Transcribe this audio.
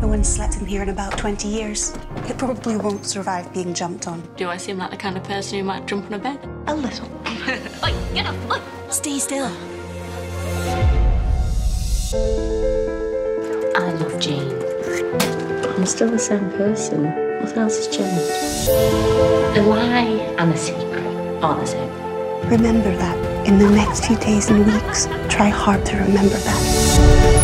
No one's slept in here in about 20 years. It probably won't survive being jumped on. Do I seem like the kind of person who might jump on a bed? A little. Oi, get up, oi! Stay still. I love Jane. I'm still the same person. Nothing else has changed. A lie and a secret are the same. Remember that. In the next few days and weeks, try hard to remember that.